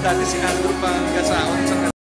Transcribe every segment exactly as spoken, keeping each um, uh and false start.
dati si Andrew pang kasaon sa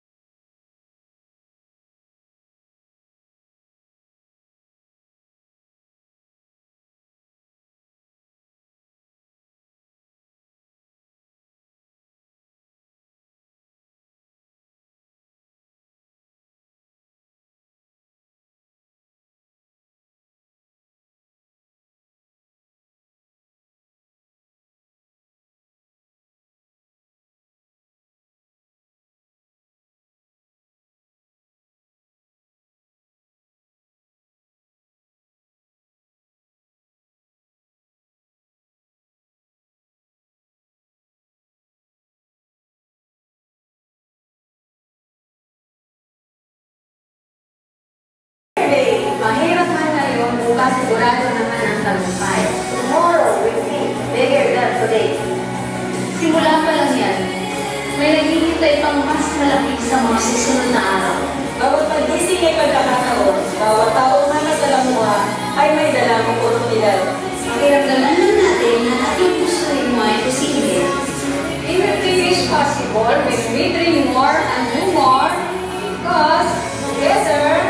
mahirap man ngayon, bukas sigurado naman ang talumpay. Tomorrow will be bigger than today. Simula pa lang yan, may naghihintay pang mas malaki sa mga susunod na araw. Bawat pagising ay pagkakataon, bawat taong manas sa lamuha ay may dalang oportunidad. Pakiramdaman lang natin na ating puso'y may posible. Anything is possible when we dream more and do more because together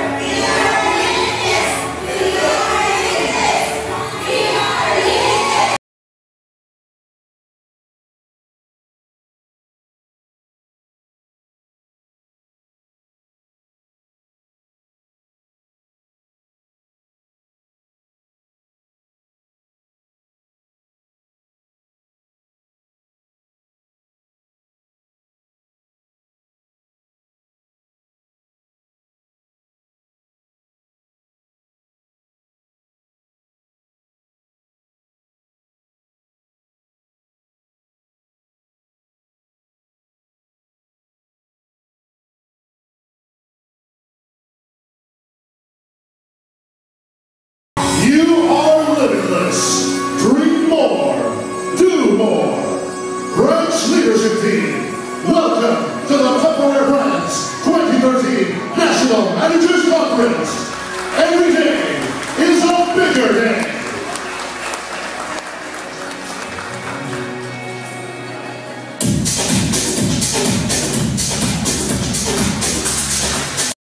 You are limitless. Dream more. Do more. Branch Leadership Team, welcome to the Tupperware Brands twenty thirteen National Managers Conference. Every day is a bigger day.